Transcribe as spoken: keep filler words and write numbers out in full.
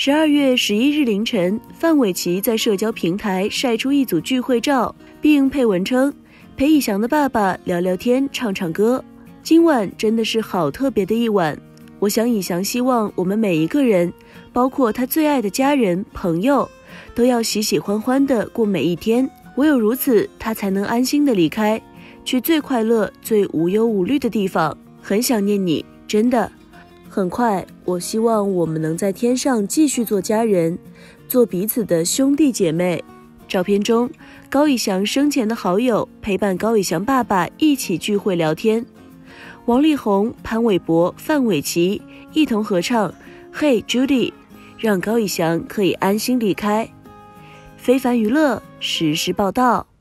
十二月十一日凌晨，范玮琪在社交平台晒出一组聚会照，并配文称裴以翔的爸爸聊聊天唱唱歌，今晚真的是好特别的一晚。我想以翔希望我们每一个人，包括他最爱的家人朋友，都要喜喜欢欢地过每一天，唯有如此他才能安心地离开，去最快乐最无忧无虑的地方。很想念你，真的。很快，我希望我们能在天上继续做家人，做彼此的兄弟姐妹。照片中，高以翔生前的好友陪伴高以翔爸爸一起聚会聊天，王力宏、潘玮柏、范玮琪一同合唱 Hey Judy， 让高以翔可以安心离开。非凡娱乐实时报道。